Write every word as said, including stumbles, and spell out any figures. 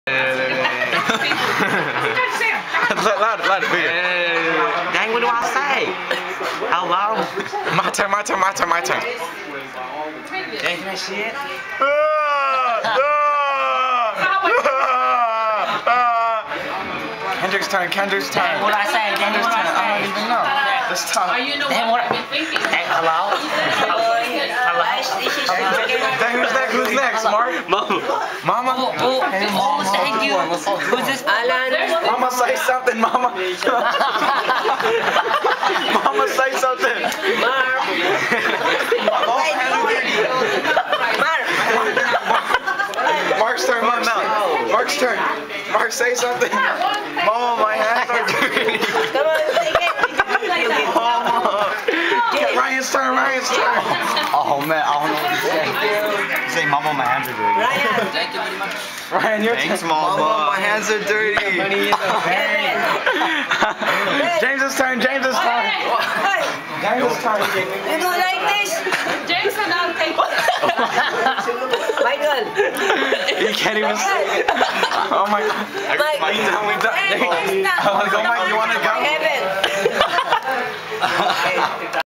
Loud, loud, bigger. Dang, what do I say? Hello? My turn, my turn, my turn, my turn. Dang, can I see it? Kendrick's turn, Kendrick's turn. Dang, what do I say? Dang, what do I say? I don't even know. Let's talk. Dang, what? Dang, hello? Hello? Dang, who's next? Who's next, Mark? Mama. Mama? Oh, oh, oh, thank you. Who's this? Alan. Mama, say something, Mama. Mama, say something. Mark. Mark. Mark's turn, Mark's turn. Mark's turn. Mark, say something. Mama, my hands are dirty. Come on, take it. Mama. Ryan's turn, Ryan's turn. Oh man, I don't know what to say. Say, Mama, my hands are dirty. Ryan. Thank you very much. Ryan, your Thanks, turn. Mama, my hands are dirty. James's turn, James's turn. Hey, James's turn. you do like this? Jason, I'll take it. Michael. You can't even say. Oh my God. Mike. We done, we done. Hey, I wanna go, Mike. You wanna go? Heaven.